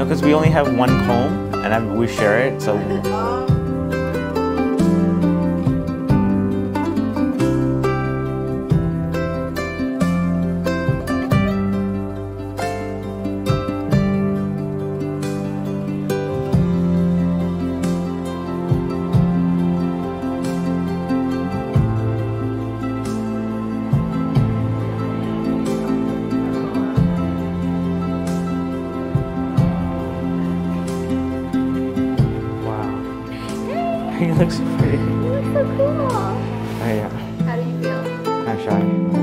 No, because we only have one comb, and we share it, so. He looks pretty. You look so cool. Oh, yeah. How do you feel? I'm shy.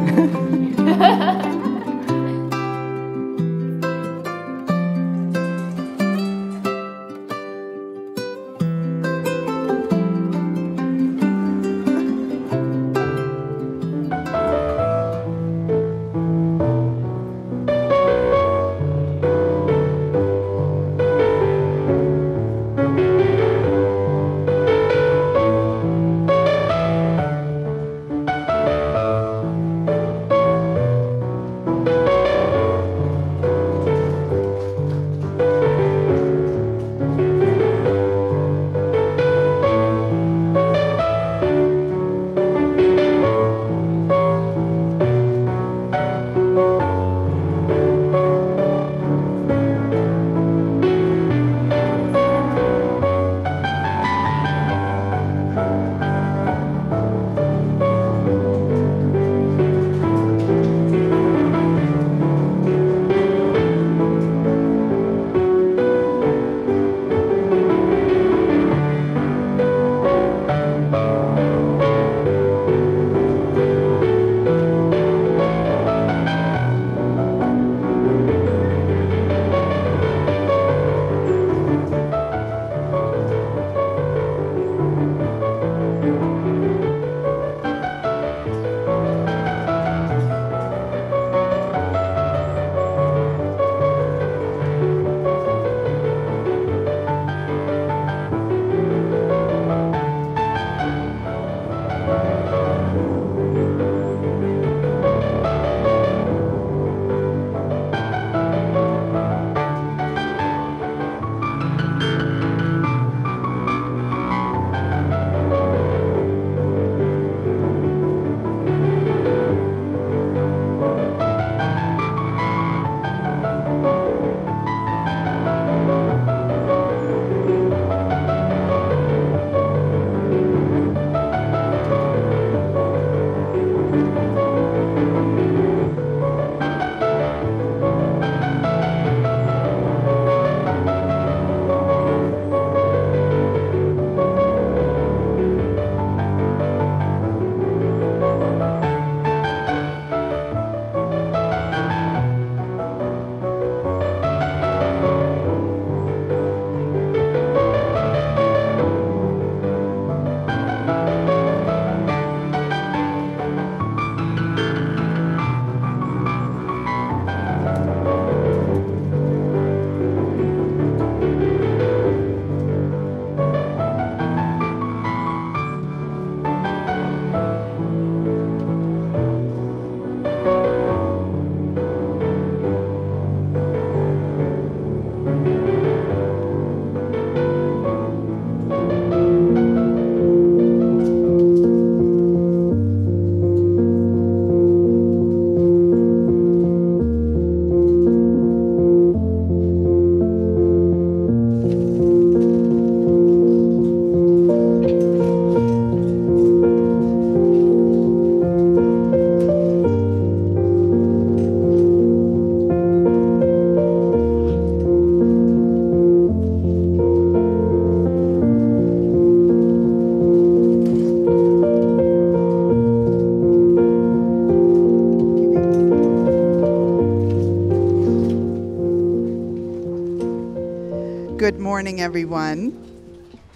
Good morning, everyone.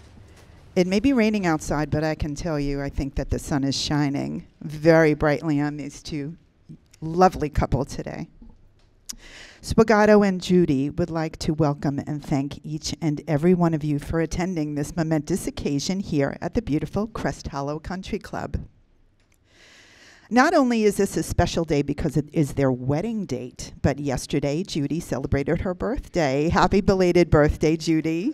It may be raining outside, but I can tell you, I think that the sun is shining very brightly on these two lovely couple today. Spagato and Judy would like to welcome and thank each and every one of you for attending this momentous occasion here at the beautiful Crest Hollow Country Club. Not only is this a special day because it is their wedding date, but yesterday Judy celebrated her birthday. Happy belated birthday, Judy.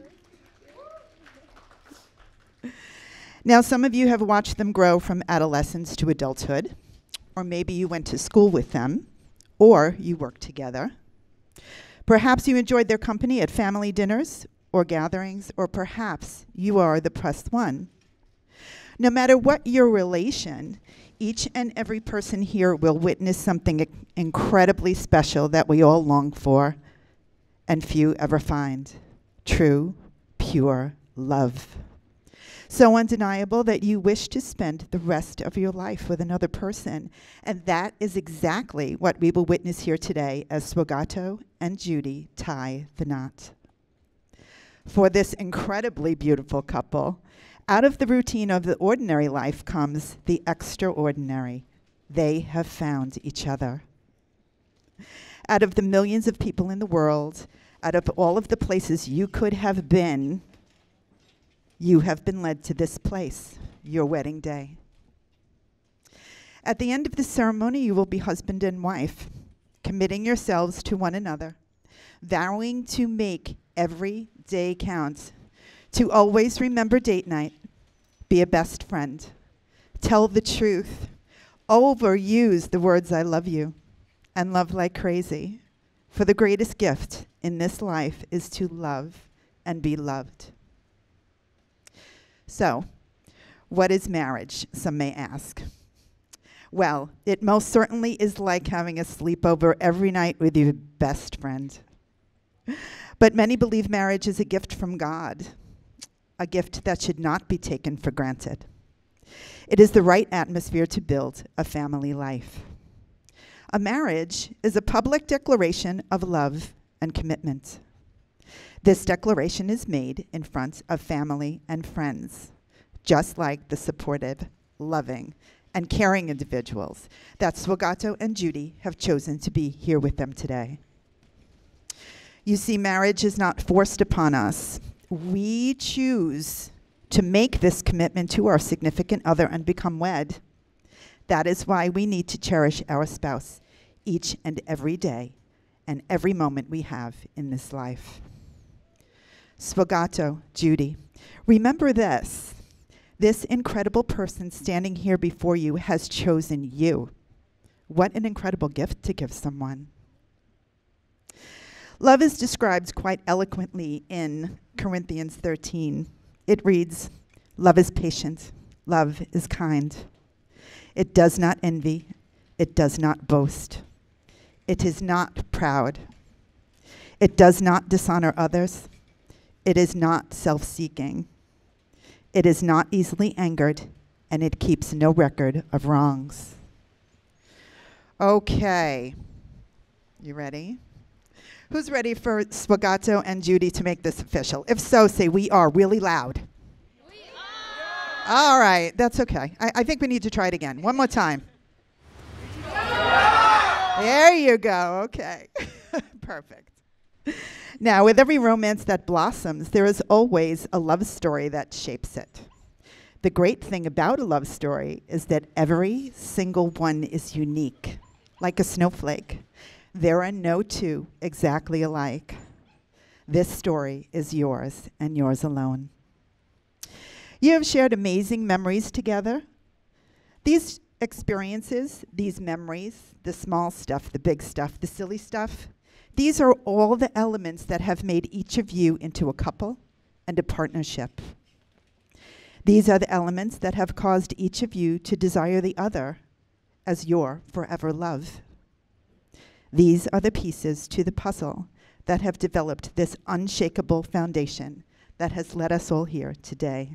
Now, some of you have watched them grow from adolescence to adulthood, or maybe you went to school with them, or you worked together. Perhaps you enjoyed their company at family dinners or gatherings, or perhaps you are the pressed one. No matter what your relation, each and every person here will witness something incredibly special that we all long for and few ever find: true, pure love. So undeniable that you wish to spend the rest of your life with another person. And that is exactly what we will witness here today as Sfogato and Judy tie the knot. For this incredibly beautiful couple, out of the routine of the ordinary life comes the extraordinary. They have found each other. Out of the millions of people in the world, out of all of the places you could have been, you have been led to this place, your wedding day. At the end of the ceremony, you will be husband and wife, committing yourselves to one another, vowing to make every day count, to always remember date night, be a best friend, tell the truth, overuse the words "I love you," and love like crazy. For the greatest gift in this life is to love and be loved. So, what is marriage, some may ask? Well, it most certainly is like having a sleepover every night with your best friend. But many believe marriage is a gift from God, a gift that should not be taken for granted. It is the right atmosphere to build a family life. A marriage is a public declaration of love and commitment. This declaration is made in front of family and friends, just like the supportive, loving, and caring individuals that Sfogato and Judy have chosen to be here with them today. You see, marriage is not forced upon us. We choose to make this commitment to our significant other and become wed. That is why we need to cherish our spouse each and every day and every moment we have in this life. Sfogato, Judy, remember this. This incredible person standing here before you has chosen you. What an incredible gift to give someone. Love is described quite eloquently in Corinthians 13. It reads, "Love is patient. Love is kind. It does not envy. It does not boast. It is not proud. It does not dishonor others. It is not self-seeking. It is not easily angered, and it keeps no record of wrongs." Okay. You ready? Who's ready for Sfogato and Judy to make this official? If so, say "we are" really loud. We are! All right, that's okay. I think we need to try it again. One more time. There you go. Okay. Perfect. Now, with every romance that blossoms, there is always a love story that shapes it. The great thing about a love story is that every single one is unique, like a snowflake. There are no two exactly alike. This story is yours and yours alone. You have shared amazing memories together. These experiences, these memories, the small stuff, the big stuff, the silly stuff, these are all the elements that have made each of you into a couple and a partnership. These are the elements that have caused each of you to desire the other as your forever love. These are the pieces to the puzzle that have developed this unshakable foundation that has led us all here today.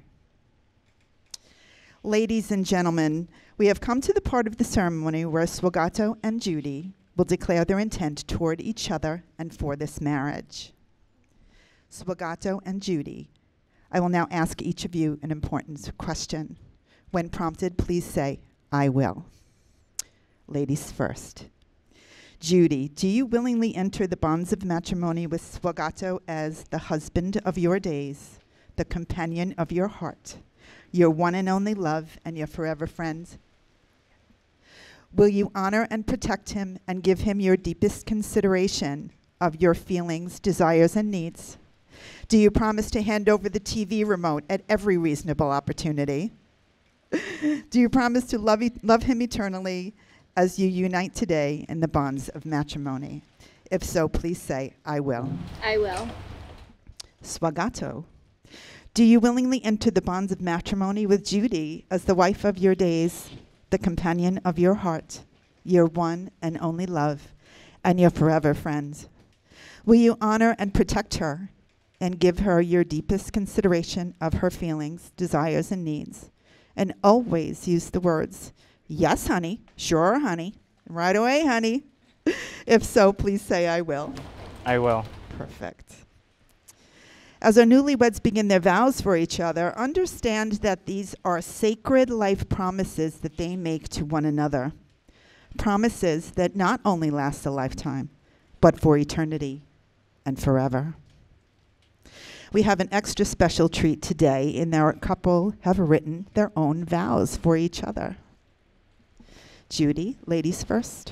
Ladies and gentlemen, we have come to the part of the ceremony where Sfogato and Judy will declare their intent toward each other and for this marriage. Sfogato and Judy, I will now ask each of you an important question. When prompted, please say, "I will." Ladies first. Judy, do you willingly enter the bonds of matrimony with Sfogato as the husband of your days, the companion of your heart, your one and only love, and your forever friend? Will you honor and protect him and give him your deepest consideration of your feelings, desires, and needs? Do you promise to hand over the TV remote at every reasonable opportunity? Do you promise to love him eternally as you unite today in the bonds of matrimony? If so, please say, I will. I will. Swagato. Do you willingly enter the bonds of matrimony with Judy as the wife of your days, the companion of your heart, your one and only love, and your forever friend? Will you honor and protect her and give her your deepest consideration of her feelings, desires, and needs? And always use the words, yes, honey, sure, honey, right away, honey. If so, please say, I will. I will. Perfect. As our newlyweds begin their vows for each other, understand that these are sacred life promises that they make to one another. Promises that not only last a lifetime, but for eternity and forever. We have an extra special treat today in that our couple have written their own vows for each other. Judy, ladies first.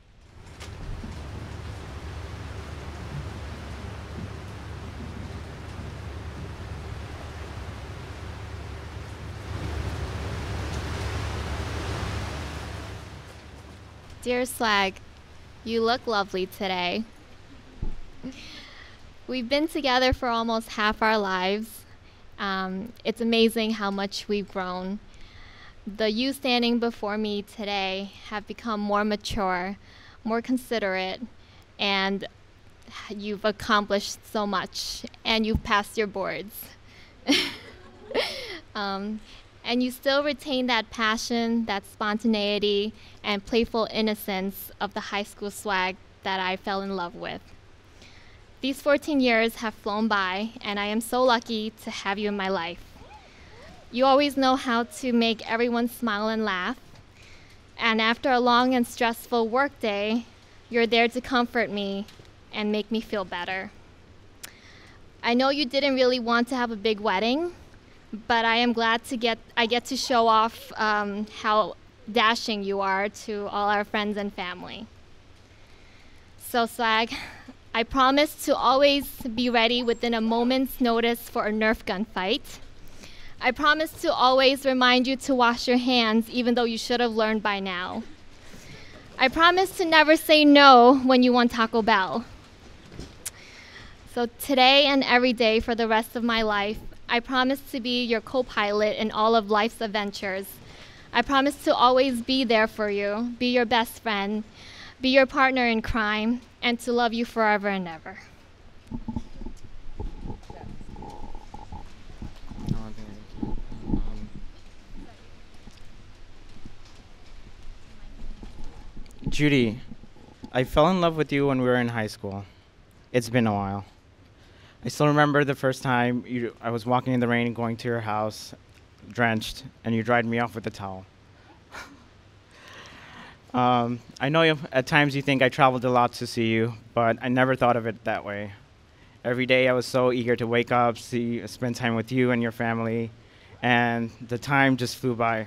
Dear Slag, you look lovely today. We've been together for almost half our lives. It's amazing how much we've grown. The you standing before me today have become more mature, more considerate, and you've accomplished so much, and you've passed your boards. And you still retain that passion, that spontaneity, and playful innocence of the high school swag that I fell in love with. These 14 years have flown by, and I am so lucky to have you in my life. You always know how to make everyone smile and laugh. And after a long and stressful workday, you're there to comfort me and make me feel better. I know you didn't really want to have a big wedding, but I am glad I get to show off how dashing you are to all our friends and family. So Slag, I promise to always be ready within a moment's notice for a Nerf gun fight. I promise to always remind you to wash your hands even though you should have learned by now. I promise to never say no when you want Taco Bell. So today and every day for the rest of my life, I promise to be your co-pilot in all of life's adventures. I promise to always be there for you, be your best friend, be your partner in crime, and to love you forever and ever. Judy, I fell in love with you when we were in high school. It's been a while. I still remember the first time I was walking in the rain going to your house, drenched, and you dried me off with a towel. I know at times you think I traveled a lot to see you, but I never thought of it that way. Every day I was so eager to wake up, spend time with you and your family, and the time just flew by.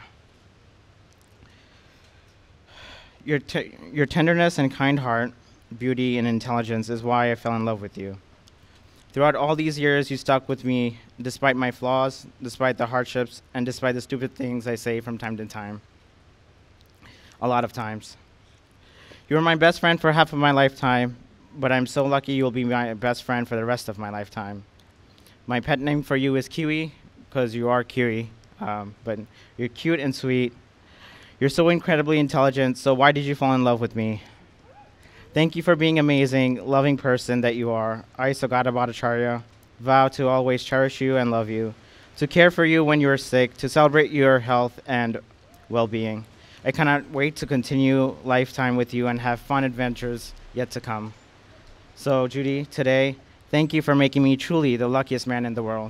Your tenderness and kind heart, beauty and intelligence is why I fell in love with you. Throughout all these years, you stuck with me despite my flaws, despite the hardships, and despite the stupid things I say from time to time. A lot of times. You were my best friend for half of my lifetime, but I'm so lucky you'll be my best friend for the rest of my lifetime. My pet name for you is Kiwi, because you are Kiwi, but you're cute and sweet. You're so incredibly intelligent, so why did you fall in love with me? Thank you for being amazing, loving person that you are. I, Sagata Bhattacharya, vow to always cherish you and love you, to care for you when you are sick, to celebrate your health and well-being. I cannot wait to continue lifetime with you and have fun adventures yet to come. So, Judy, today, thank you for making me truly the luckiest man in the world.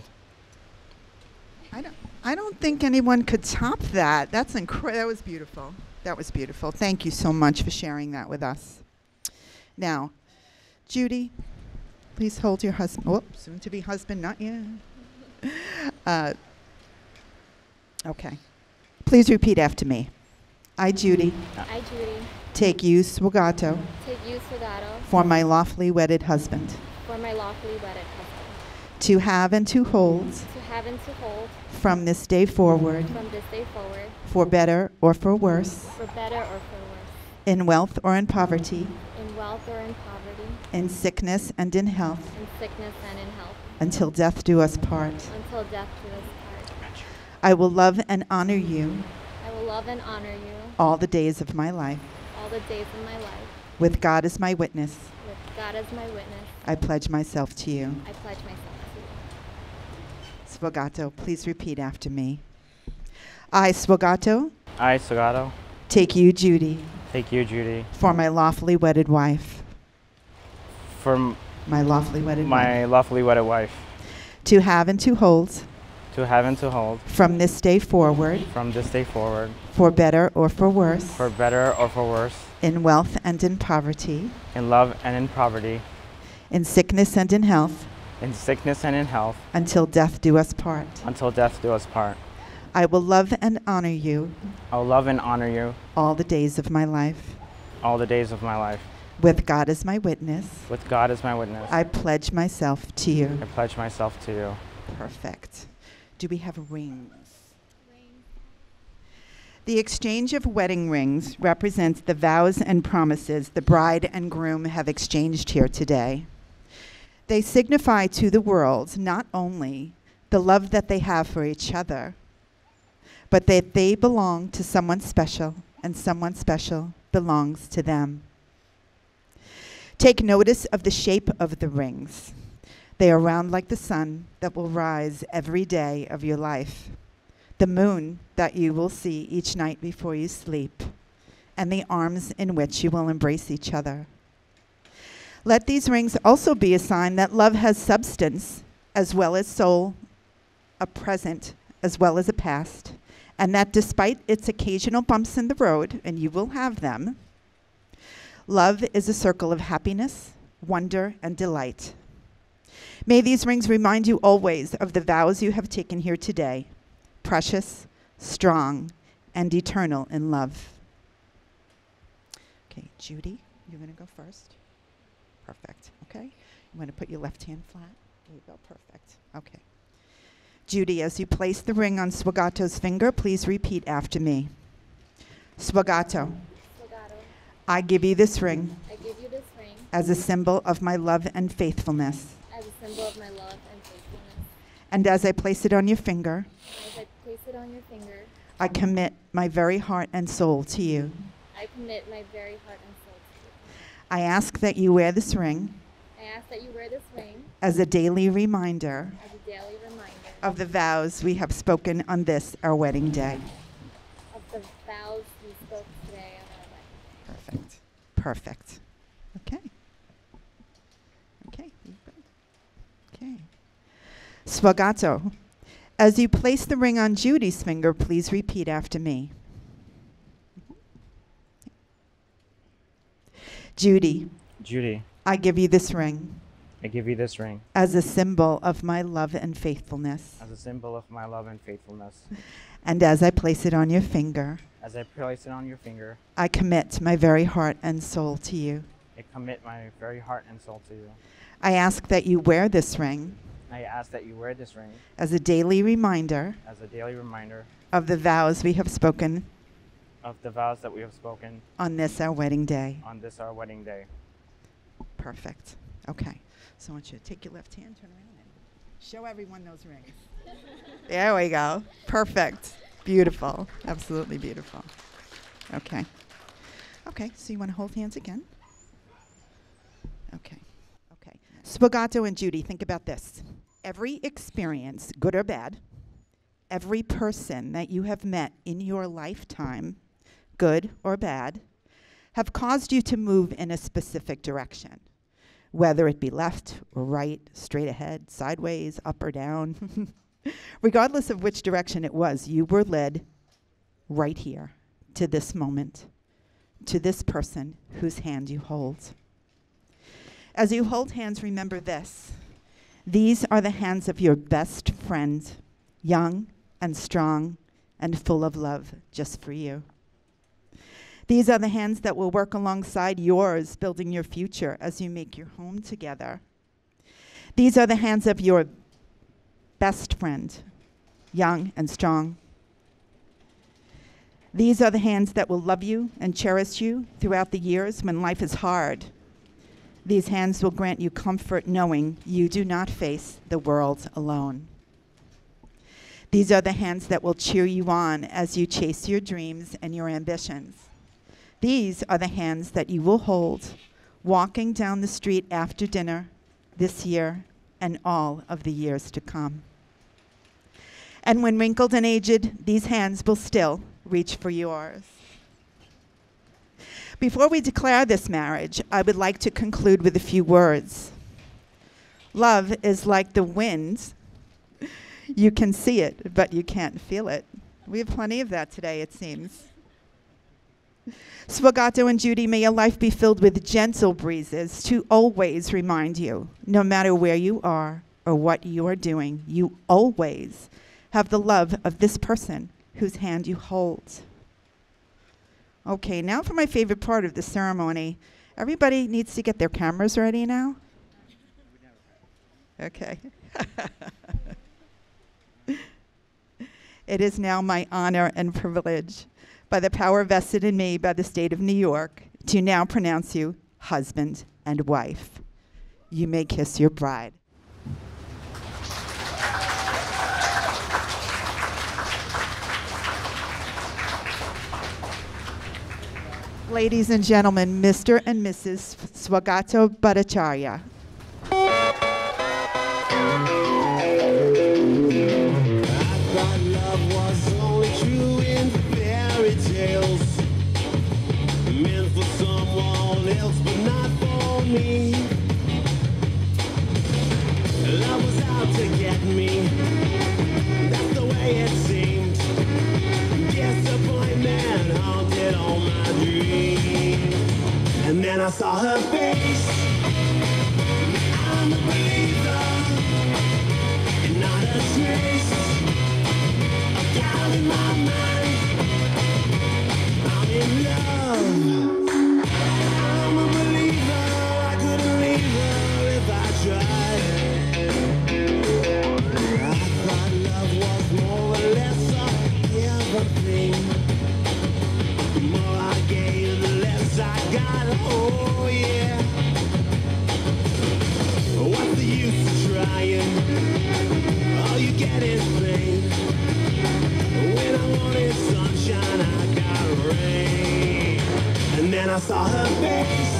I don't think anyone could top that. That's incredible. That was beautiful. That was beautiful. Thank you so much for sharing that with us. Now, Judy, please hold your husband. Oh, soon-to-be husband, not yet. Okay. Please repeat after me. I, Judy, I, Judy, take you, Swagato, take you, Sfogato, for my lawfully wedded husband, for my lawfully wedded husband, to have and to hold, to have and to hold, from this day forward, from this day forward, for better or for worse, for better or for worse, in wealth or in poverty, in wealth or in poverty, in sickness and in health, in sickness and in health, until death do us part. until death do us part. I will love and honor you I will love and honor you all the days of my life. all the days of my life. With God as my witness, With God as my witness, I pledge myself to you. I pledge myself to you. Sfogato, please repeat after me. I, Sfogato, I, Sfogato, take you, Judy, take you, Judy, for my lawfully wedded wife. for My lawfully wedded wife. my lawfully wedded wife, To have and to hold, to have and to hold, from this day forward, from this day forward, for better or for worse, for better or for worse, in wealth and in poverty, in love and in poverty, in sickness and in health, in sickness and in health, until death do us part. until death do us part. I will love and honor you I will love and honor you all the days of my life. all the days of my life. With God as my witness, With God as my witness, I pledge myself to you. I pledge myself to you. Perfect. Do we have rings? The exchange of wedding rings represents the vows and promises the bride and groom have exchanged here today. They signify to the world not only the love that they have for each other, but that they belong to someone special, and someone special belongs to them. Take notice of the shape of the rings. They are round like the sun that will rise every day of your life, the moon that you will see each night before you sleep, and the arms in which you will embrace each other. Let these rings also be a sign that love has substance as well as soul, a present as well as a past, and that despite its occasional bumps in the road, and you will have them, love is a circle of happiness, wonder, and delight. May these rings remind you always of the vows you have taken here today, precious, strong, and eternal in love. Okay, Judy, you're going to go first. Perfect. Okay. You want to put your left hand flat? There you go. Perfect. Okay. Judy, as you place the ring on Swagato's finger, please repeat after me. Swagato, Sfogato, I give you this ring I give you this ring as a symbol of my love and faithfulness. as a symbol of my love and faithfulness. And as I place it on your finger, As I place it on your finger, I commit my very heart and soul to you. I commit my very heart and soul to you. I ask that you wear this ring I ask that you wear this ring as a daily reminder as a daily reminder of the vows we have spoken on this, our wedding day. of the vows we spoke today on our wedding. Perfect. Perfect. Okay. Okay. you're good. Okay. Swagato, as you place the ring on Judy's finger, please repeat after me. Judy, Judy, I give you this ring I give you this ring as a symbol of my love and faithfulness. as a symbol of my love and faithfulness. And as I place it on your finger, As I place it on your finger, I commit my very heart and soul to you. I commit my very heart and soul to you. I ask that you wear this ring I ask that you wear this ring as a daily reminder as a daily reminder of the vows we have spoken of the vows that we have spoken on this, our wedding day. on this, our wedding day. Perfect. Okay. So I want you to take your left hand, turn around, and show everyone those rings. There we go. Perfect. Beautiful. Absolutely beautiful. Okay. Okay. So you want to hold hands again? Okay. Okay. Sfogato and Judy, think about this. Every experience, good or bad, every person that you have met in your lifetime, good or bad, have caused you to move in a specific direction, whether it be left or right, straight ahead, sideways, up or down. Regardless of which direction it was, you were led right here to this moment, to this person whose hand you hold. As you hold hands, remember this. These are the hands of your best friend, young and strong and full of love just for you. These are the hands that will work alongside yours, building your future as you make your home together. These are the hands of your best friend, young and strong. These are the hands that will love you and cherish you throughout the years when life is hard. These hands will grant you comfort knowing you do not face the world alone. These are the hands that will cheer you on as you chase your dreams and your ambitions. These are the hands that you will hold walking down the street after dinner this year and all of the years to come. And when wrinkled and aged, these hands will still reach for yours. Before we declare this marriage, I would like to conclude with a few words. Love is like the wind. You can see it, but you can't feel it. We have plenty of that today, it seems. Sfogato and Judy, may your life be filled with gentle breezes to always remind you, no matter where you are or what you are doing, you always have the love of this person whose hand you hold. Okay, now for my favorite part of the ceremony. Everybody needs to get their cameras ready now. Okay. It is now my honor and privilege, by the power vested in me by the state of New York, to now pronounce you husband and wife. You may kiss your bride. Ladies and gentlemen, Mr. and Mrs. Sfogato Bhattacharya. Love was out to get me. That's the way it seemed. Disappointment haunted all my dreams. And then I saw her face. I'm a believer, and not a trace of doubt in my mind. I'm in love. I'm a believer. I couldn't leave her if I tried. I thought love was more or less a given thing. The more I gave, the less I got. Oh yeah. What's the use of trying? All you get is pain. When I wanted sunshine, I got rain. And then I saw her face.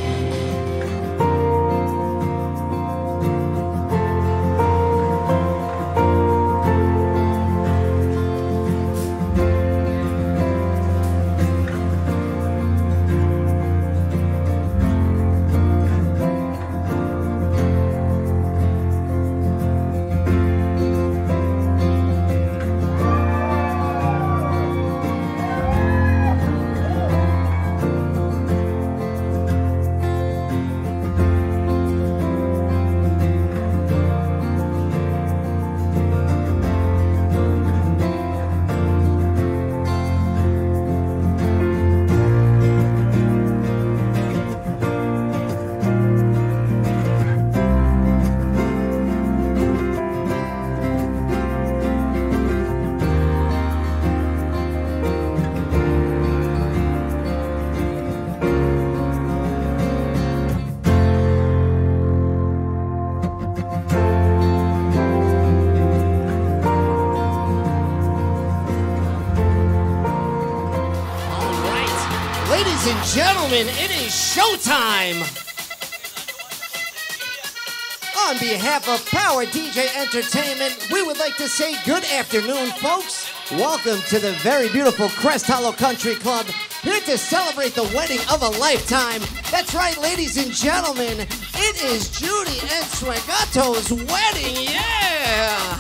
Ladies and gentlemen, it is showtime! On behalf of Power DJ Entertainment, we would like to say good afternoon, folks. Welcome to the very beautiful Crest Hollow Country Club, here to celebrate the wedding of a lifetime. That's right, ladies and gentlemen, it is Judy and Sfogato's wedding, yeah!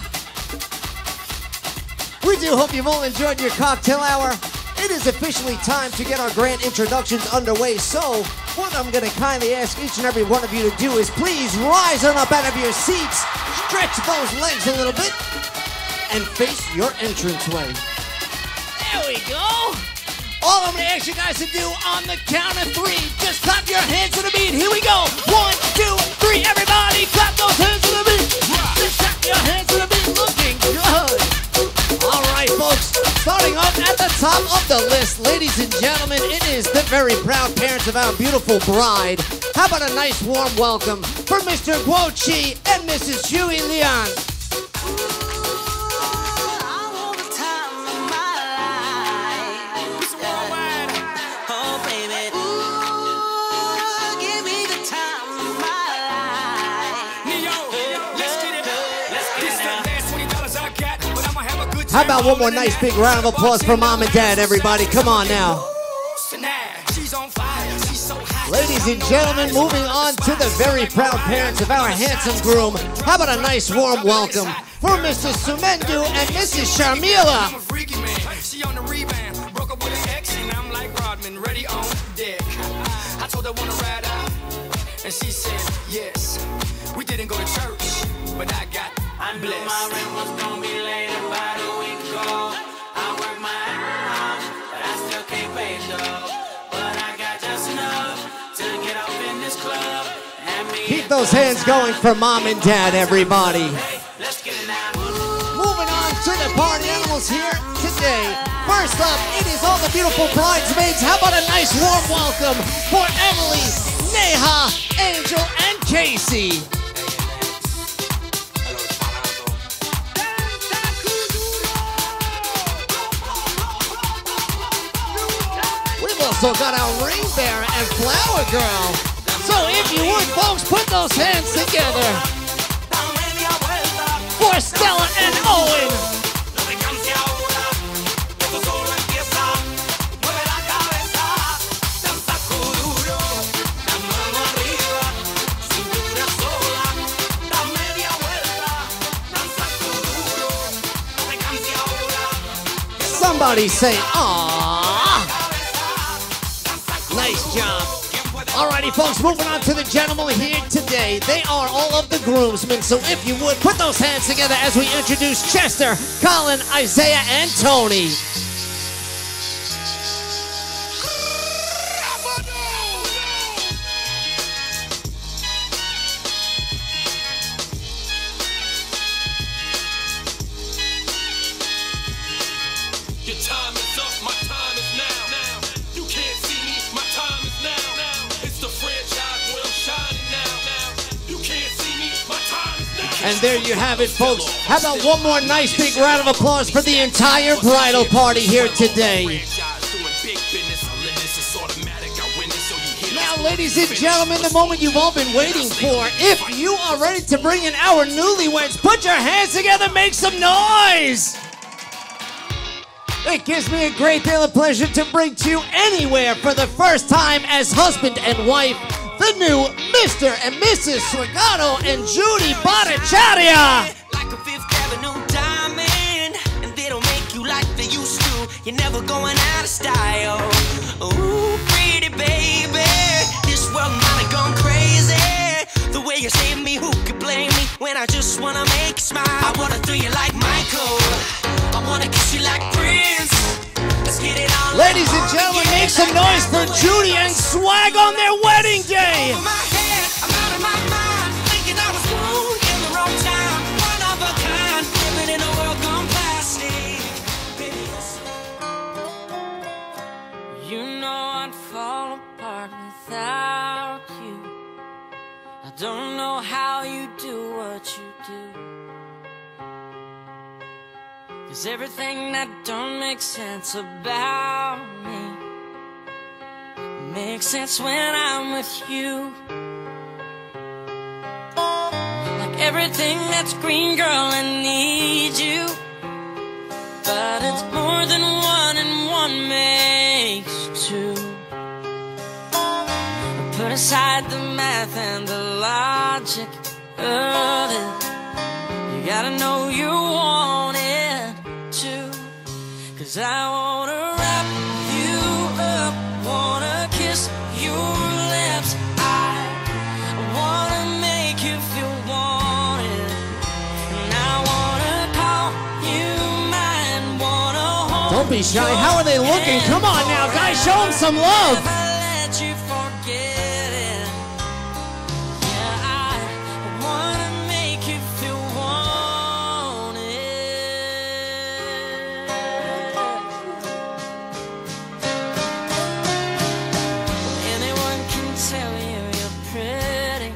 We do hope you've all enjoyed your cocktail hour. It is officially time to get our grand introductions underway, so what I'm going to kindly ask each and every one of you to do is please rise on up out of your seats, stretch those legs a little bit, and face your entranceway. There we go. All I'm gonna ask you guys to do on the count of 3, just clap your hands to the beat. Here we go. 1, 2, 3. Everybody clap those hands to the beat. Just clap your hands to the beat. Looking good. All right, folks. Starting off at the top of the list, ladies and gentlemen, it is the very proud parents of our beautiful bride. How about a nice warm welcome for Mr. Guo Chi and Mrs. Huey Leon. How about one more nice big round of applause for Mom and Dad, everybody? Come on now. Ladies and gentlemen, moving on to the very proud parents of our handsome groom. How about a nice warm welcome for Mr. Sumendu and Mrs. Sharmila. I'm a freaky man. She on the rebound. Broke up with an ex and I'm like Rodman, ready on deck. I told her wanna ride out, and she said yes. We didn't go to church, but I got blessed. My rent was gonna be late about a week ago. I work my ass, but I still can't pay though. But I got just enough to get up in this club. Keep those hands going for Mom and Dad, everybody. Let's get it now. Moving on to the party animals here today. First up, it is all the beautiful bridesmaids. How about a nice warm welcome for Emily, Neha, Angel, and Casey. We've also got our ring bearer and flower girl. So if you would, folks, put those hands together for Stella and Owen. Somebody say, "Aww." Nice job. Alrighty, folks, moving on to the gentlemen here today. They are all of the groomsmen, so if you would, put those hands together as we introduce Chester, Colin, Isaiah, and Tony. Your time is up, my time is now. You can't see me, my time is now. It's the franchise where I'm shining now. You can't see me, my time is now. And there you have it, folks. How about one more nice big round of applause for the entire bridal party here today. Now, ladies and gentlemen, the moment you've all been waiting for. If you are ready to bring in our newlyweds, put your hands together, make some noise. It gives me a great deal of pleasure to bring to you anywhere for the first time as husband and wife, the new Mr. and Mrs. Sregano and Judy Bhattacharya. Like a Fifth Avenue diamond, and they don't make you like they used to. You're never going out of style. Ooh, pretty baby, this world might have gone crazy. The way you save me, who could blame me when I just wanna make you smile? I wanna throw you like Michael. I wanna kiss you like Prince. Let's get it on. Ladies and gentlemen, make some noise for Judy and Swag on their wedding day. Over my head, I'm out of my mind, thinking I was born in the wrong time. One of a kind, living in a world gone plastic. Baby, you know I'd fall apart without you. I don't know how you do what you do. 'Cause everything that don't make sense about me makes sense when I'm with you. Like everything that's green, girl, I need you. But it's more than one and one makes two. Put aside the math and the logic of it. You gotta know you want it too. 'Cause I wanna wrap you up, wanna kiss your lips. I wanna make you feel wanted. And I wanna call you mine, wanna hold Don't be shy. How are they looking? Come on now, guys. Show them some love. Never let you forget it. Yeah, I wanna make you feel wanted. Anyone can tell you you're pretty,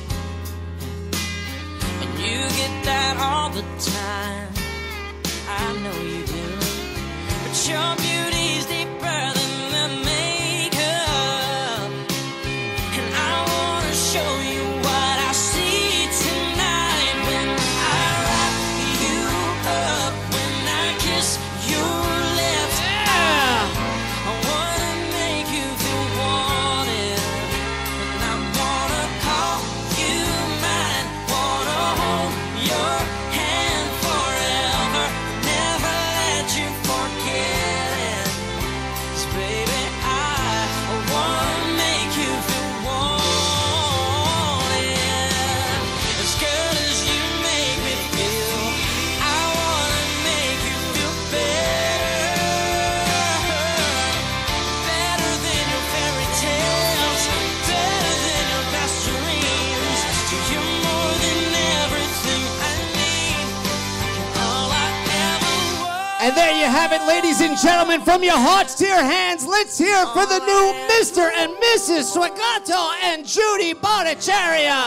and you get that all the time. I know you do, but your beauty's deeper than the makeup, and I wanna show you what I see tonight when I wrap you up, when I kiss your lips. I wanna make you feel wanted, and I wanna call you mine, wanna hold your hand forever, never let you forget it. 'Cause baby, I wanna make you feel wanted. As good as you make me feel, I wanna make you feel better. Better than your fairy tales, better than your best dreams. You're more than everything I need. You're all I ever want. And there you have it, ladies and gentlemen, from your hearts to your hands. Let's hear it for the new Mr. and Mrs. Swigato and Judy Bhattacharya.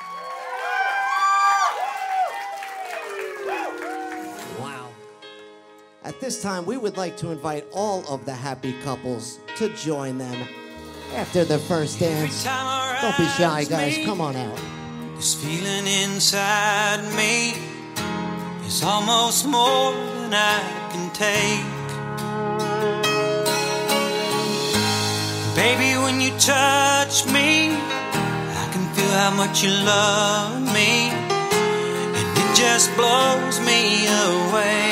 Wow. At this time, we would like to invite all of the happy couples to join them after the first dance. Don't be shy, guys. Come on out. This feeling inside me is almost more than I can take. Baby, when you touch me, I can feel how much you love me, and it just blows me away.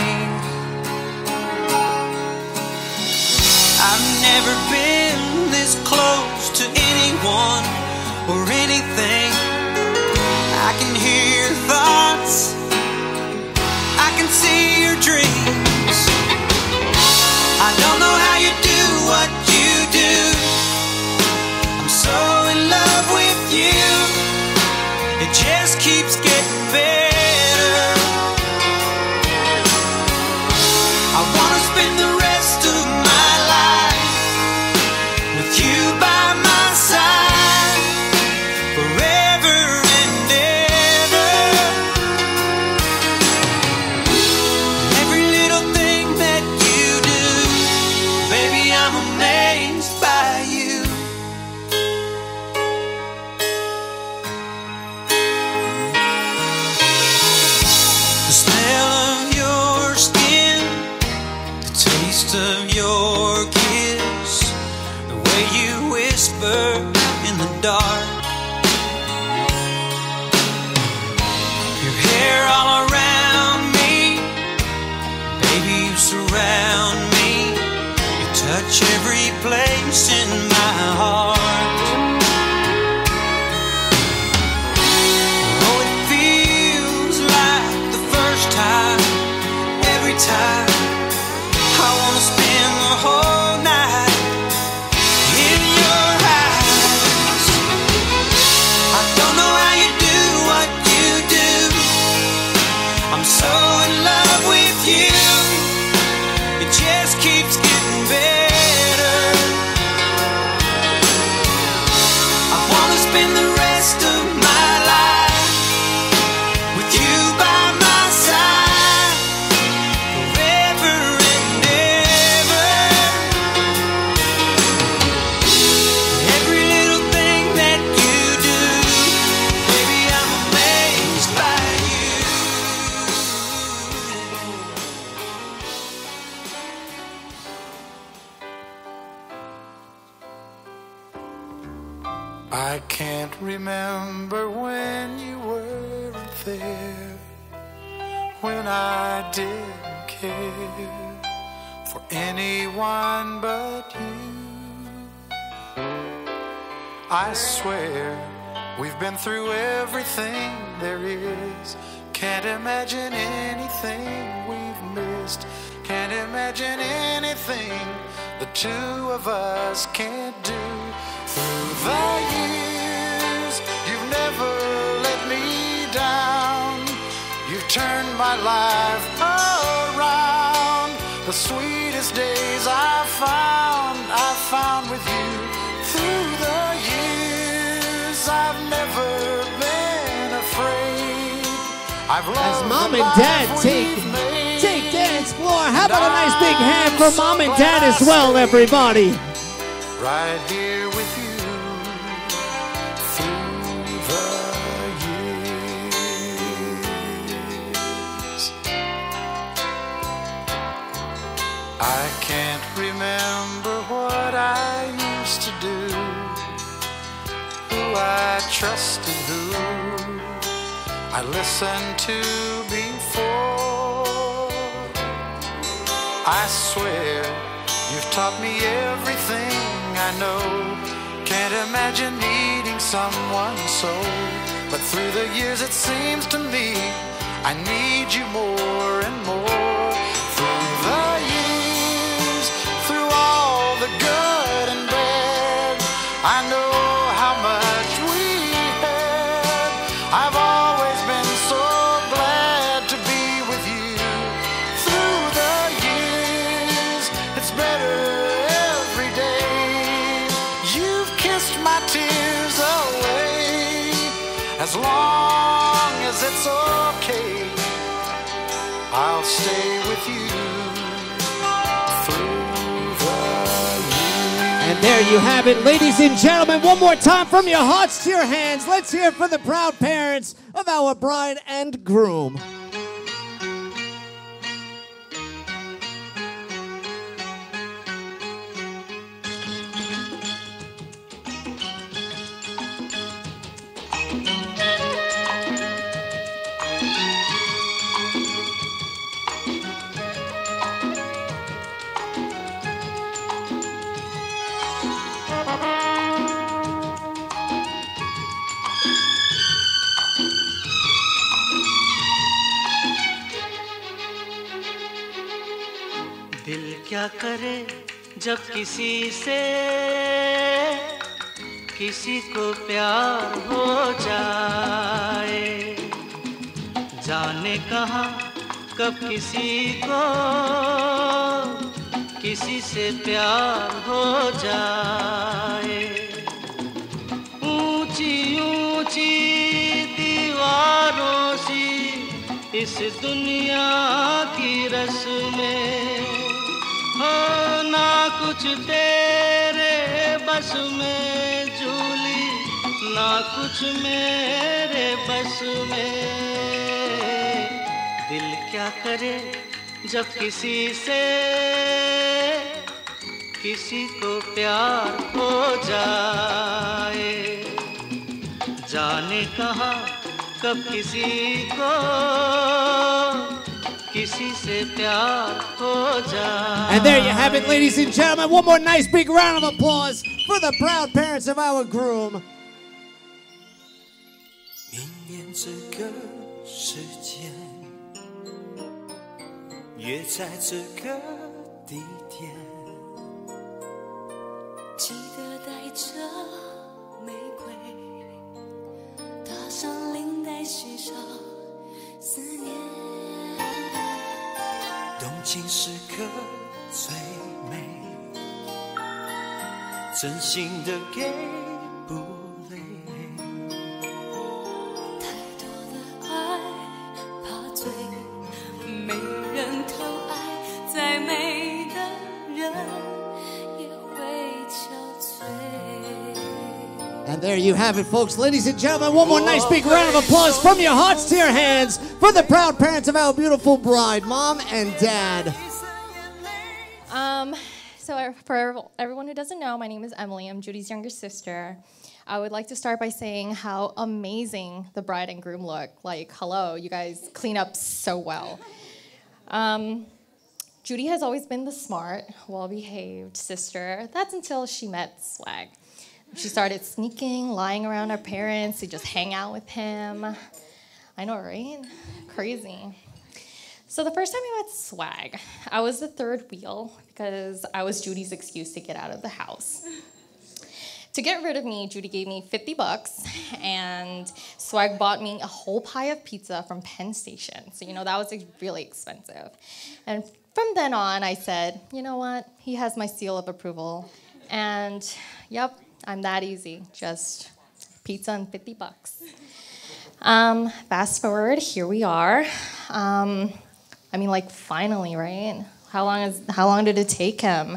I've never been this close to anyone or anything. I can hear your thoughts, I can see your dreams. I don't know how you do what you do. I'm so in love with you. It just keeps getting better. I wanna spend the rest of my life with you by my side, forever and ever. Every little thing that you do, baby, I'm amazed by you. The smell of your skin, the taste of your kiss, the way you whisper in the dark, your hair all around me, baby, you surround me, you touch every place in my heart. Oh, it feels like the first time, every time. I wanna spend the whole night in your eyes. I don't know how you do what you do. I'm so in love with you. It just keeps getting better. I wanna spend the rest of my life with you by my side, forever and ever. Every little thing that you do, baby, I'm amazed by you. I can't remember when you weren't there, when I didn't care for anyone but you. I swear we've been through everything there is. Can't imagine anything we've missed. Can't imagine anything the two of us can't do. Through the years, you've never let me down. You've turned my life around. The sweetest days I've found with you. Through the years, I've never been afraid. I've loved As Mom the and Dad life take we've made. Dance Floor. How about a nice big hand for Mom and Dad as well, everybody? Right here with you through the years. I can't remember what I used to do, who I trusted, who I listened to before. I swear you've taught me everything I know. Can't imagine needing someone so. But through the years it seems to me I need you more and more. Through the years, through all the good and bad, I know how much we had. I've always been so glad to be with you. Through the years, it's better every day. You've kissed my tears away. As long as it's okay, I'll stay with you through the years. And there you have it, ladies and gentlemen. One more time, from your hearts to your hands. Let's hear it for the proud parents of our bride and groom. दिल क्या करे जब किसी से किसी को प्यार हो जाए, जाने कहाँ कब किसी को किसी से प्यार हो जाए। ऊंची ऊंची दीवारों सी इस दुनिया की रस्में हो, ना कुछ तेरे बस में झूली, ना कुछ मेरे बस में। दिल क्या करे जब किसी से किसी को प्यार हो जाए, जाने कहाँ कब किसी को किसी से प्यार हो जाए। And there you have it, ladies and gentlemen. One more nice big round of applause for the proud parents of our groom. 明年这个时间，约在这个地点， 记得带着玫瑰，搭上领带，系上思念。 动情时刻最美，真心的给不累。 太多的爱怕醉，没人偷爱，再美的人也会憔悴。 And there you have it, folks. Ladies and gentlemen, one more nice big round of applause from your hearts to your hands for the proud parents of our beautiful bride, Mom and Dad. So for everyone who doesn't know, my name is Emily. I'm Judy's younger sister. I would like to start by saying how amazing the bride and groom look. Like, hello, you guys clean up so well. Judy has always been the smart, well-behaved sister. That's until she met Swag. She started sneaking, lying around our parents to just hang out with him. I know, right? Crazy. So the first time I met Swag, I was the third wheel because I was Judy's excuse to get out of the house. To get rid of me, Judy gave me $50, and Swag bought me a whole pie of pizza from Penn Station. So, that was really expensive. And from then on, I said, you know what? He has my seal of approval. And, yep, I'm that easy. Just pizza and $50. Fast forward, here we are. Finally, right? How long did it take him?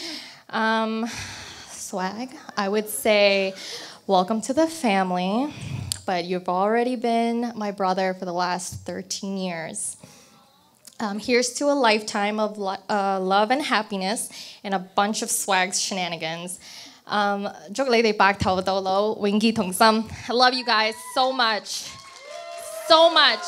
Swag, I would say, welcome to the family, but you've already been my brother for the last 13 years. Here's to a lifetime of love and happiness and a bunch of Swag's shenanigans. 祝你哋白頭到老，永結同心. I love you guys so much. So much.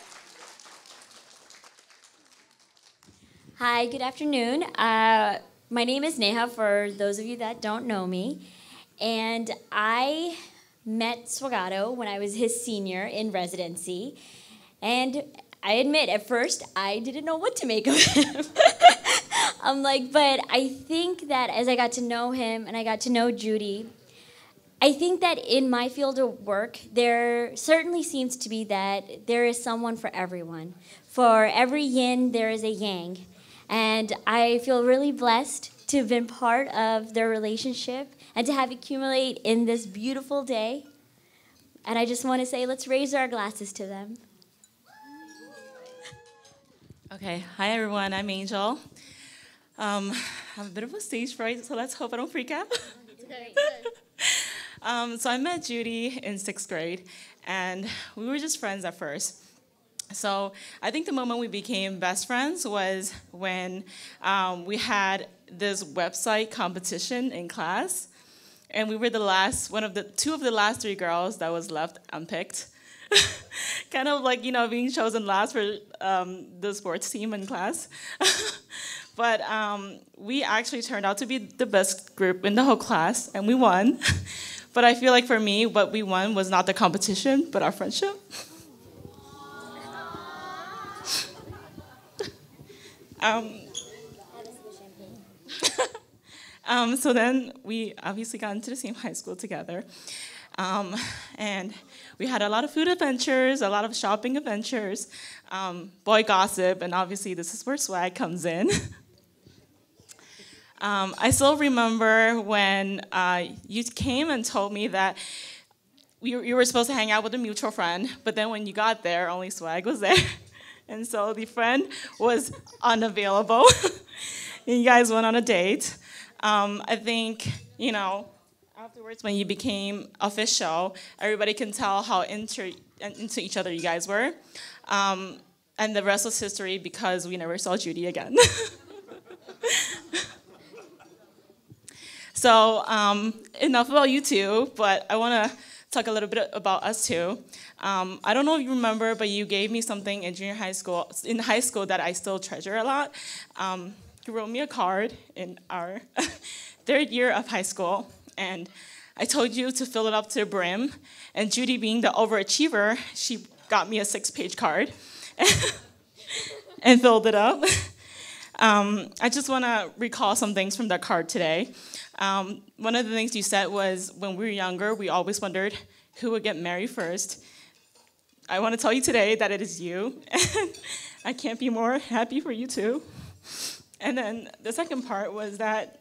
Hi, good afternoon. My name is Neha, for those of you that don't know me. And I met Swagato when I was his senior in residency. And I admit, at first, I didn't know what to make of him. But I think that as I got to know him and I got to know Judy, I think that in my field of work, there certainly seems to be that there is someone for everyone. For every yin, there is a yang. And I feel really blessed to have been part of their relationship and to have accumulate in this beautiful day. And I just want to say, let's raise our glasses to them. Okay, hi everyone, I'm Angel. I have a bit of a stage fright, so let's hope I don't freak out. So I met Judy in 6th grade, and we were just friends at first. So I think the moment we became best friends was when we had this website competition in class, and we were two of the last 3 girls that was left unpicked. Kind of like, being chosen last for the sports team in class. But we actually turned out to be the best group in the whole class, and we won. But I feel like for me, what we won was not the competition, but our friendship. So then we obviously got into the same high school together. And we had a lot of food adventures, a lot of shopping adventures, boy gossip, and obviously this is where Swag comes in. I still remember when you came and told me that you were supposed to hang out with a mutual friend, but then when you got there, only Swag was there. And so the friend was unavailable. And you guys went on a date. I think, afterwards when you became official, everybody can tell how into each other you guys were. And the rest was history because we never saw Judy again. So enough about you two, but I want to talk a little bit about us two. I don't know if you remember, but you gave me something in high school that I still treasure a lot. You wrote me a card in our 3rd year of high school, and I told you to fill it up to the brim. And Judy, being the overachiever, she got me a 6-page card and filled it up. I just want to recall some things from that card today. One of the things you said was when we were younger, we always wondered who would get married first. I want to tell you today that it is you. I can't be more happy for you too. And then the second part was that,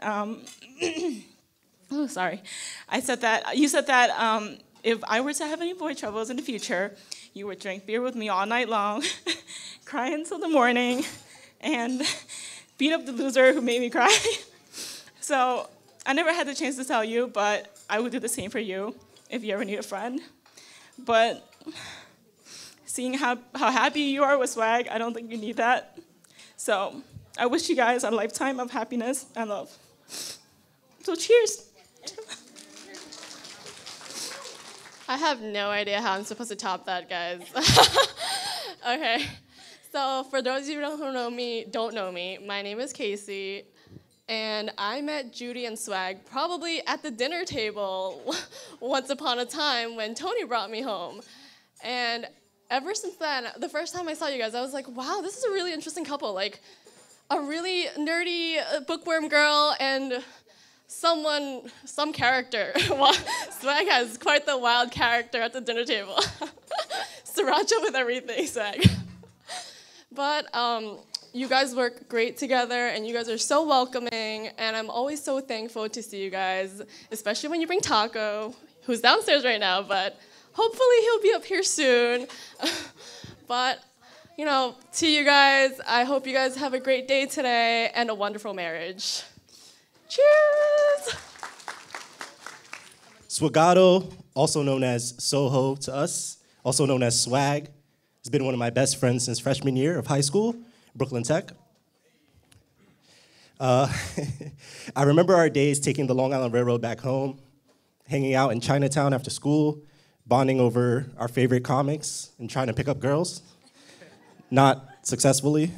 oh, sorry. You said that if I were to have any boy troubles in the future, you would drink beer with me all night long, cry until the morning, and beat up the loser who made me cry. So I never had the chance to tell you, but I would do the same for you if you ever need a friend. But seeing how happy you are with Swag, I don't think you need that. So I wish you guys a lifetime of happiness and love. So cheers. I have no idea how I'm supposed to top that, guys. Okay. So for those of you who don't know me, my name is Casey, and I met Judy and Swag probably at the dinner table once upon a time when Tony brought me home. And ever since then, the first time I saw you guys, I was like, wow, this is a really interesting couple. Like, a really nerdy bookworm girl and some character. Swag has quite the wild character at the dinner table. Sriracha with everything, Swag. But you guys work great together, and you guys are so welcoming, and I'm always so thankful to see you guys, especially when you bring Taco, who's downstairs right now, but hopefully he'll be up here soon. But, you know, to you guys, I hope you guys have a great day today and a wonderful marriage. Cheers! Swagato, also known as Soho to us, also known as Swag, has been one of my best friends since freshman year of high school, Brooklyn Tech. I remember our days taking the Long Island Railroad back home, hanging out in Chinatown after school, bonding over our favorite comics, and trying to pick up girls. Not successfully.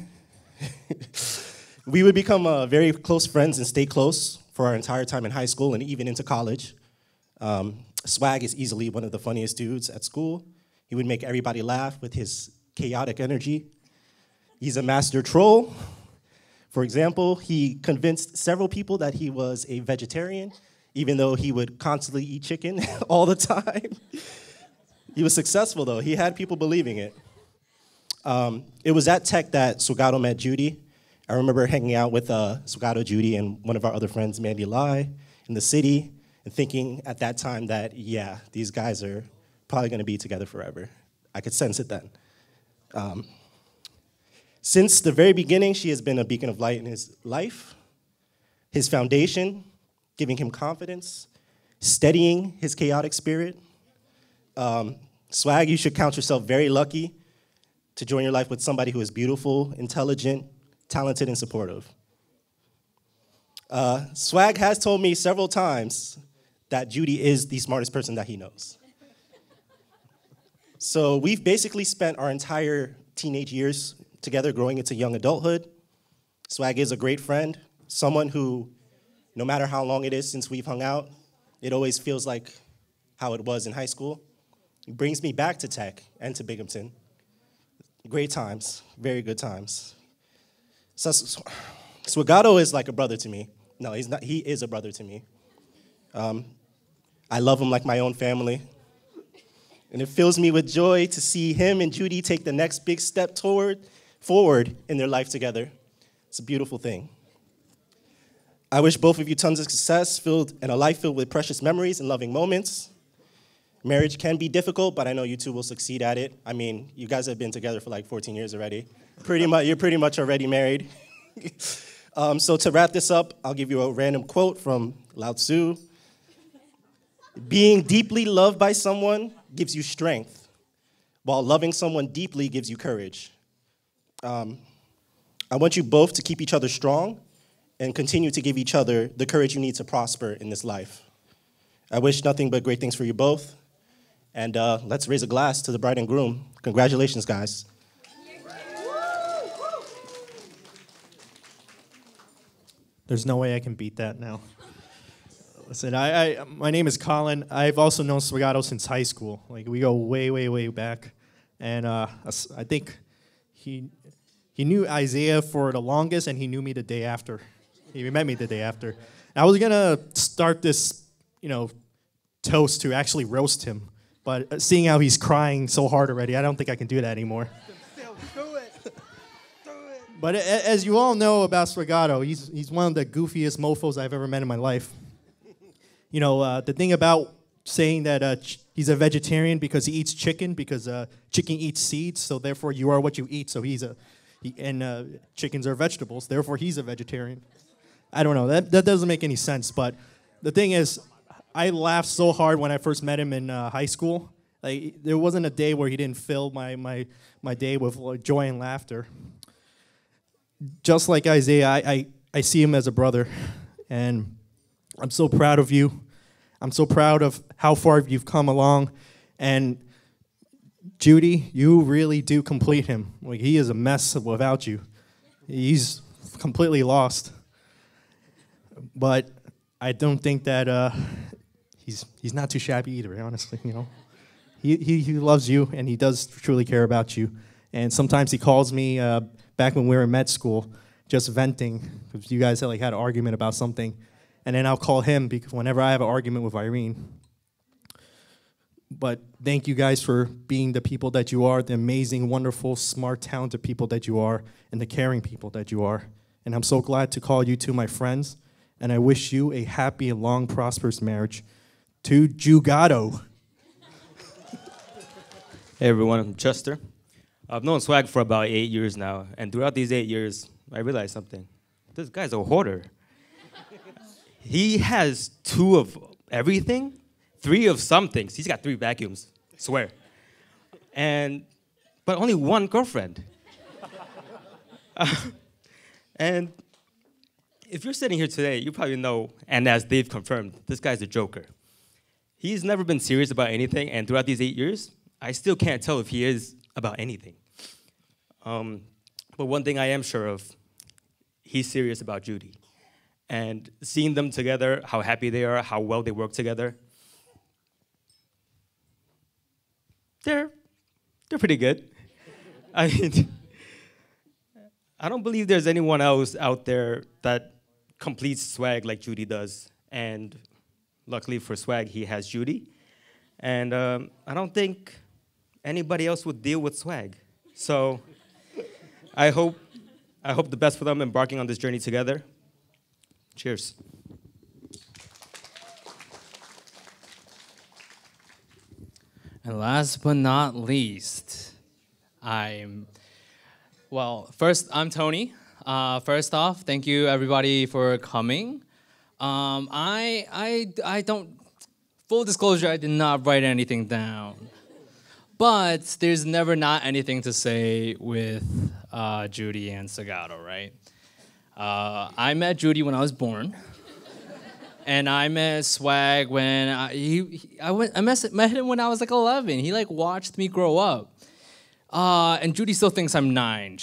We would become very close friends and stay close for our entire time in high school and even into college. Swag is easily one of the funniest dudes at school. He would make everybody laugh with his chaotic energy. He's a master troll. For example, he convinced several people that he was a vegetarian, even though he would constantly eat chicken all the time. He was successful, though. He had people believing it. It was at Tech that Swagato met Judy. I remember hanging out with Swagato, Judy, and one of our other friends, Mandy Lai, in the city, and thinking at that time that, yeah, these guys are probably going to be together forever. I could sense it then. Since the very beginning, she has been a beacon of light in his life, his foundation, giving him confidence, steadying his chaotic spirit. Swag, you should count yourself very lucky to join your life with somebody who is beautiful, intelligent, talented, and supportive. Swag has told me several times that Judy is the smartest person that he knows. So we've basically spent our entire teenage years together growing into young adulthood. Swag is a great friend, someone who, no matter how long it is since we've hung out, it always feels like how it was in high school. It brings me back to Tech and to Binghamton. Great times, very good times. So, Swagato is like a brother to me. No, he's not. He is a brother to me. I love him like my own family. And it fills me with joy to see him and Judy take the next big step forward in their life together. It's a beautiful thing. I wish both of you tons of success and a life filled with precious memories and loving moments. Marriage can be difficult, but I know you two will succeed at it. I mean, you guys have been together for like 14 years already. You're pretty much already married. So to wrap this up, I'll give you a random quote from Lao Tzu. Being deeply loved by someone gives you strength, while loving someone deeply gives you courage. I want you both to keep each other strong and continue to give each other the courage you need to prosper in this life. I wish nothing but great things for you both. And let's raise a glass to the bride and groom. Congratulations, guys. There's no way I can beat that now. Listen, my name is Colin. I've also known Swagato since high school. Like, we go way, way, way back. And I think he knew Isaiah for the longest, and he knew me the day after. He met me the day after. I was gonna start this, toast to actually roast him. But seeing how he's crying so hard already, I don't think I can do that anymore. Do it. But as you all know about Swagato, he's one of the goofiest mofos I've ever met in my life. The thing about saying that he's a vegetarian because he eats chicken, because chicken eats seeds, so therefore you are what you eat. So chickens are vegetables, therefore he's a vegetarian. I don't know, that doesn't make any sense. But the thing is, I laughed so hard when I first met him in high school. Like, there wasn't a day where he didn't fill my day with joy and laughter. Just like Isaiah, I see him as a brother, and I'm so proud of you. I'm so proud of how far you've come along, and Judy, you really do complete him. Like, he is a mess without you. He's completely lost. But I don't think that he's not too shabby either, honestly. He loves you, and he does truly care about you. And sometimes he calls me back when we were in med school, just venting, because you guys had an argument about something. And then I'll call him because whenever I have an argument with Irene. But thank you guys for being the people that you are, the amazing, wonderful, smart, talented people that you are, and the caring people that you are. And I'm so glad to call you two my friends, and I wish you a happy and long, prosperous marriage. To Jugato. Hey everyone, I'm Chester. I've known Swag for about 8 years now, and throughout these 8 years, I realized something. This guy's a hoarder. He has 2 of everything, 3 of some things. He's got 3 vacuums, swear. But only 1 girlfriend. And if you're sitting here today, you probably know, and as they've confirmed, this guy's a joker. He's never been serious about anything, and throughout these 8 years, I still can't tell if he is about anything. But one thing I am sure of, he's serious about Judy. And seeing them together, how happy they are, how well they work together, they're pretty good. I mean, I don't believe there's anyone else out there that completes Swag like Judy does. And luckily for Swag, he has Judy. And I don't think anybody else would deal with Swag. So I hope the best for them embarking on this journey together. Cheers. And last but not least, first, I'm Tony. First off, thank you everybody for coming. I don't, full disclosure, I did not write anything down. But there's never not anything to say with Judy and Sagato, right? I met Judy when I was born. And I met Swag when I met him when I was like 11. He like watched me grow up. And Judy still thinks I'm 9.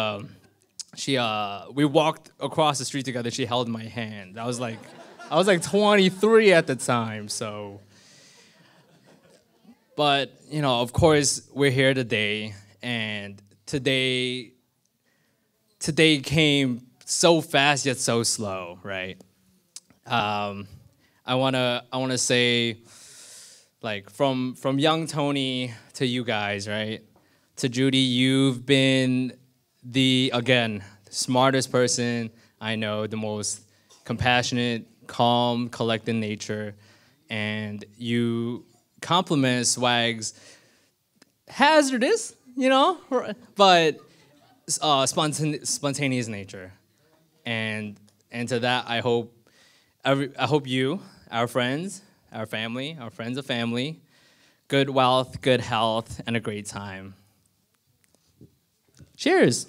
We walked across the street together. She held my hand. I was like 23 at the time, so. But, of course, we're here today, and today came so fast yet so slow, right? I wanna say, like, from young Tony to you guys, right? To Judy, you've been the smartest person I know, the most compassionate, calm, collected nature, and you compliment Swag's hazardous, but spontaneous nature, and to that I hope you, our friends, our family, our friends of family, good wealth, good health, and a great time. Cheers.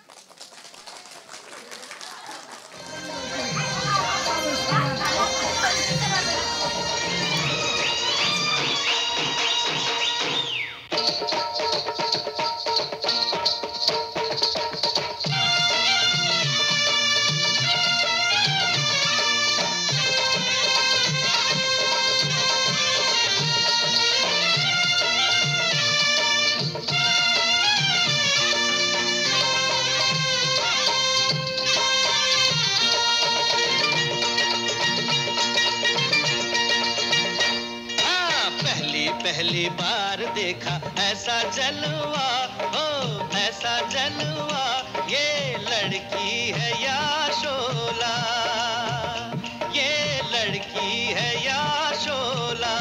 पहली बार देखा ऐसा जलवा, ओ ऐसा जलवा, ये लड़की है या शोला, ये लड़की है या शोला।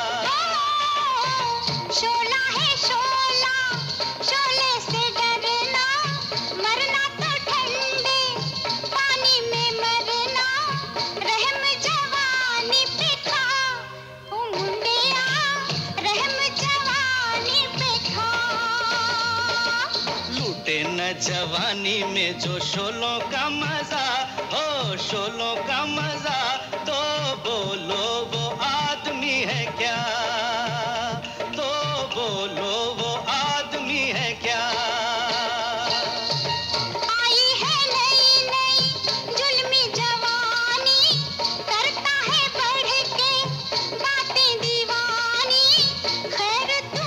शोला है शोला, शोले से डरना, मरना तो ठंडे पानी में मरना, रहम जवानी पे खा, ओ मुंडिया रहम जवानी पे खा। लूटे न जवानी में जो शोलों का मजा, ओ शोलों का मजा, तो बोलो वो आदमी है क्या, तो बोलो वो आदमी है क्या। आई है नई नई जुल्मी जवानी, करता है बढ़ के बातें दीवानी, खैर तू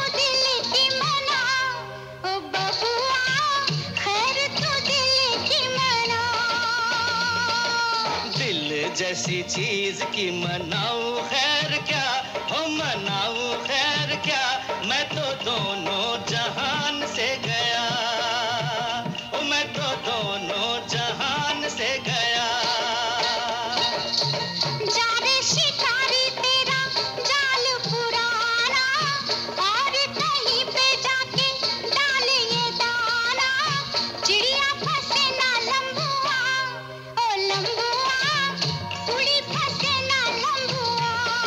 ऐसी चीज की मनाऊं खैर क्या, हो मनाऊं खैर क्या, मैं तो दोनों जहान से गया, ओ मैं तो दोनों जहान से गया। जा रे शिकारी तेरा जाल पुराना, और कहीं पे जाके डाल ये दाना, चिड़िया फंसे ना लंबुआ, ओ लंबुआ, उड़ी फंसे ना लंबुआ।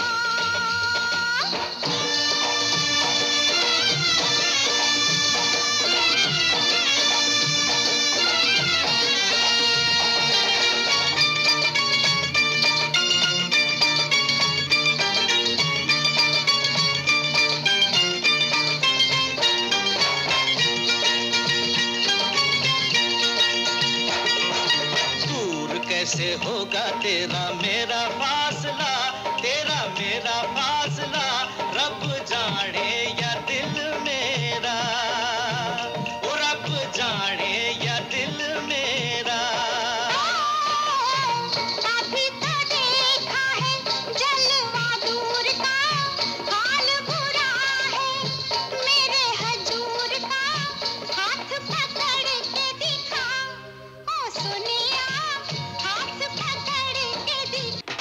दूर कैसे होगा तेरा मेरा फासला, तेरा मेरा फासला, रब जाने या दिल मेरा, ओ रब जाने या दिल मेरा। अभी तो देखा है जलवा दूर का, हाल बुरा है मेरे हजूर का, हाथ पकड़ के दिखा, ओ सुनिया, हाथ पकड़ के दिखा।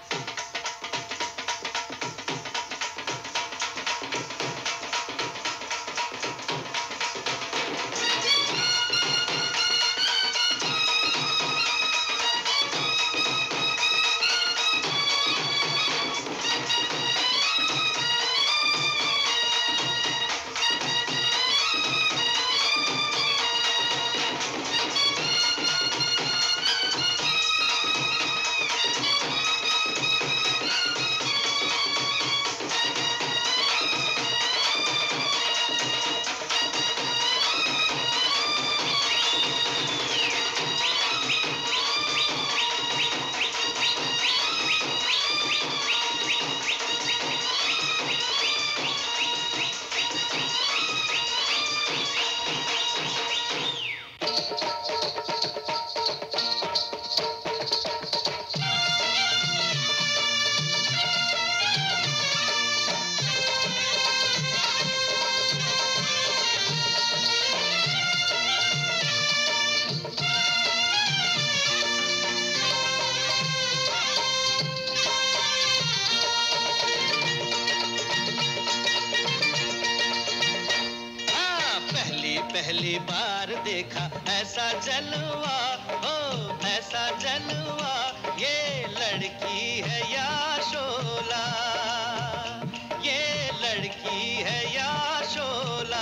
हाँ, पहली बार देखा ऐसा जलवा, हो ऐसा जलवा, ये लड़की है या शोला, ये लड़की है या शोला।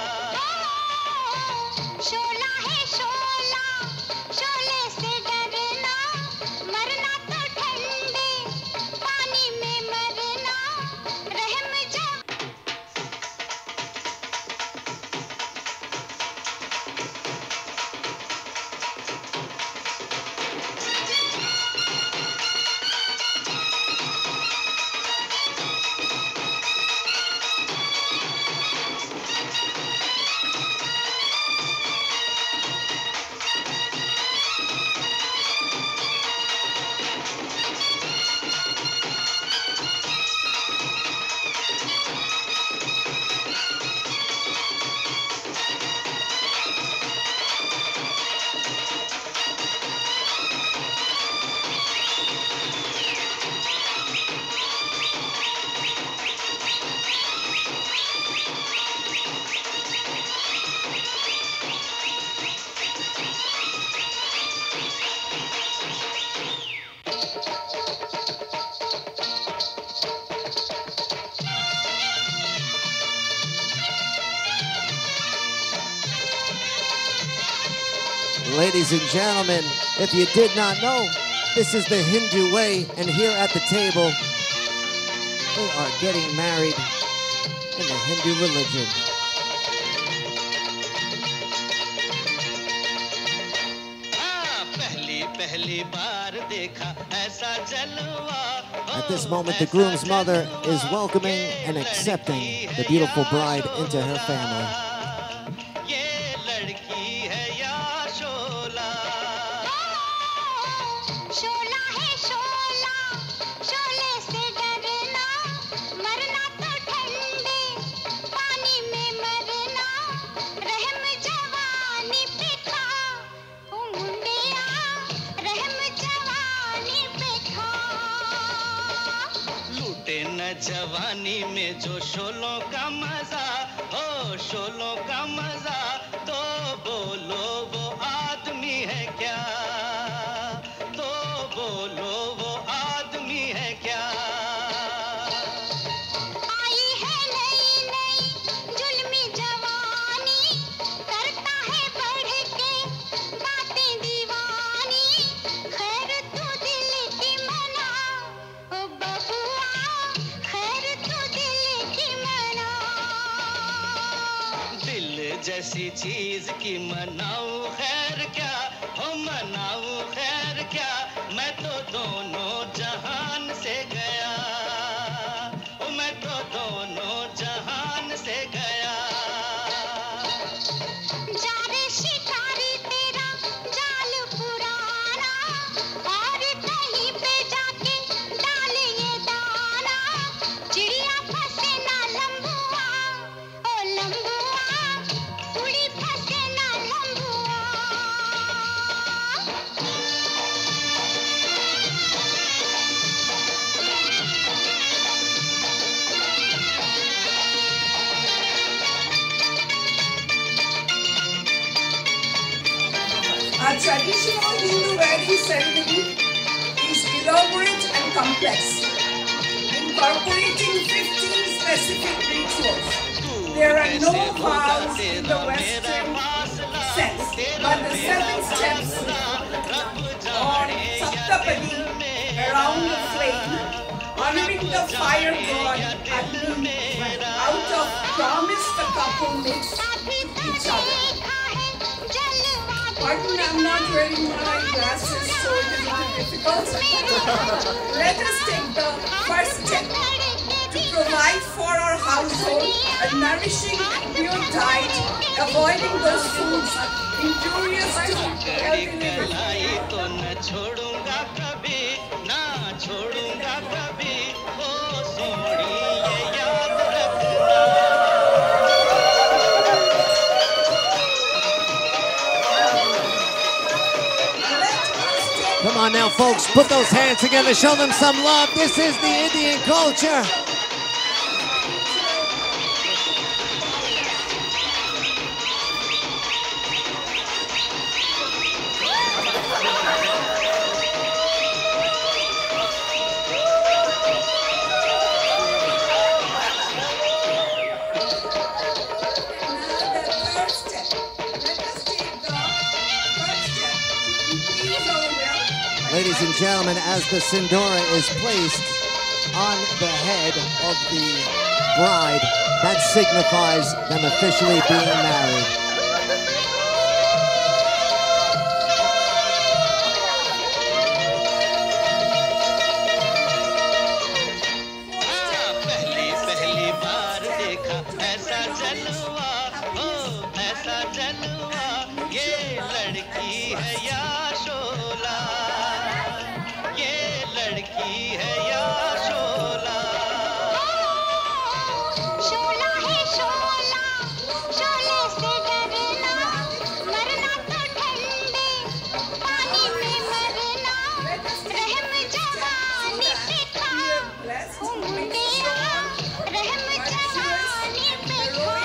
शोला है शोला, शोले से डरना, मरना तो ठंडे पानी में मरना, रहम जा। Ladies and gentlemen, if you did not know, this is the Hindu way, and here at the table, they are getting married in the Hindu religion. पहली बार देखा ऐसा जलवा। At this moment, the groom's mother is welcoming and accepting the beautiful bride into her family. ये लड़की है या शोला? शोला है शोला। जवानी में जो शोलों का मजा हो शोलों का मजा तो बोलो वो आदमी है क्या तो बोलो वो आदमी है क्या आई है नई नई जुल्मी जवानी करता है बढ़ के बातें दीवानी खैर तू दिल की मना ओ बबुआ खैर तू दिल की मना दिल जैसी चीज की मनाऊं खैर क्या हो मनाऊं खैर क्या मैं तो दोनों जहान से गया ओ मैं तो दोनों जहान से गया जा रे शिकारी तेरा जाल पुराना और कहीं पे जाके डाल ये दाना चिड़िया फंसे ना लंबुआ ओ लंबुआ उड़ी फंसे ना Lambhua A traditional Hindu wedding ceremony is elaborate and complex, incorporating 15 specific rituals. There are no vows in the Western sense, but the 7 steps or Saptapadi around the flame, honoring the fire god Agni, out of promise the couple makes each other. Pardon, I'm not wearing my glasses, so it is a little difficult. Let us take the first step to provide for our household a nourishing and pure diet, avoiding those foods injurious to healthy living. तो न छोड़ूंगा कभी ना छोड़ूंगा कभी ओ सोनी ये याद रखना Come on now, folks, put those hands together, show them some love. This is the Indian culture. Ladies and gentlemen, as the Sindora is placed on the head of the bride, that signifies them officially being married. पहली पहली बार देखा ऐसा जलवा हो ऐसा जलवा ये लड़की है या शोला ये लड़की है या शोला शोला है शोला शोले से डरना मरना तो ठंडे पानी में मरना रहम जवानी पे खा मुंडिया रहम जवानी पे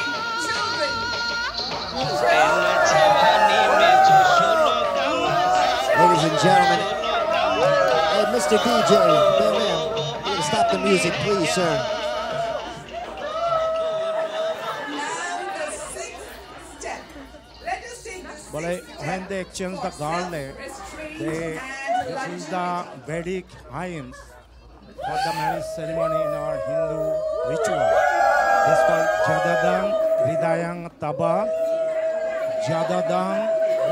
Ladies and gentlemen, hey, Mr. DJ, ma'am, you gotta stop the music, please, sir. But when they exchange the garland, this is the Vedic hymns for the marriage ceremony in our Hindu ritual. This is called Jadadang Hridayang Taba. Jadadang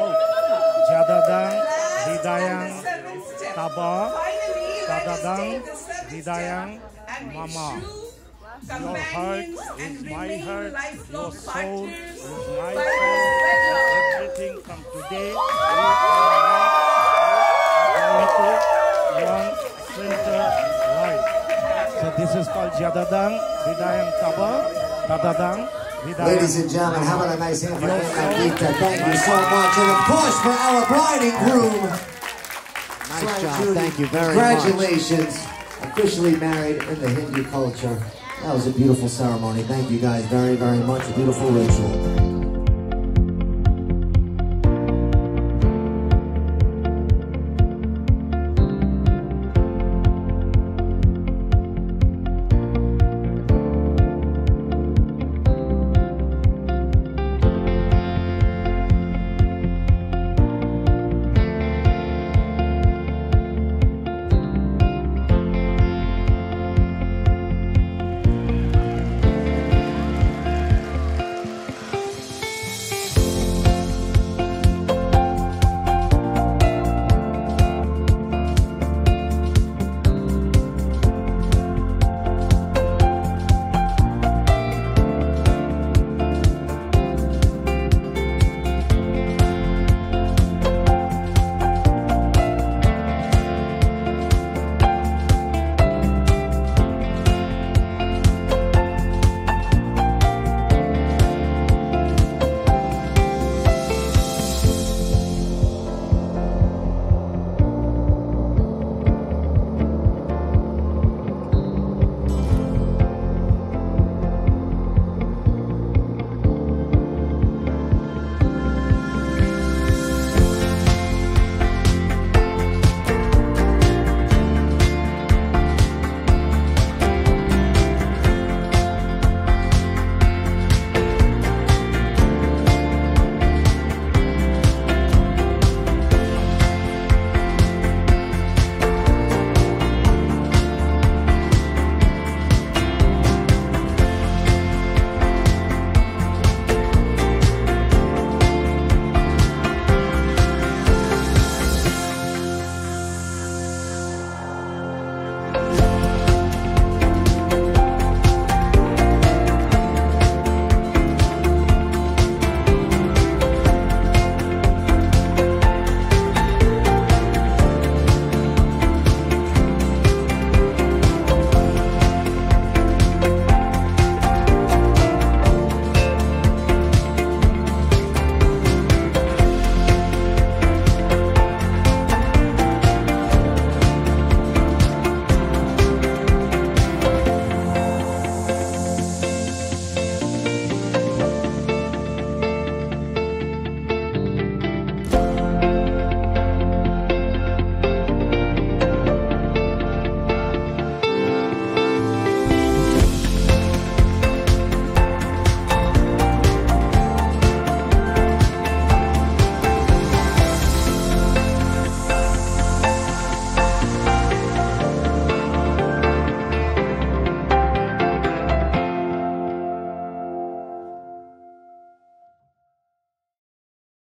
Hridayang Taba. Jadadang Hridayang Mama. Your heart is my heart, your soul is my soul. Everything from today we are one center life. So this is called Jadadang Hridayang Taba. Jadadang Hridayang. Ladies and gentlemen, how about a nice hand for Anita? Thank you so much. And of course for our bride and groom. Nice job. Thank you very much. Congratulations. officially married in the Hindu culture. That was a beautiful ceremony. Thank you guys very, very much. A beautiful ritual.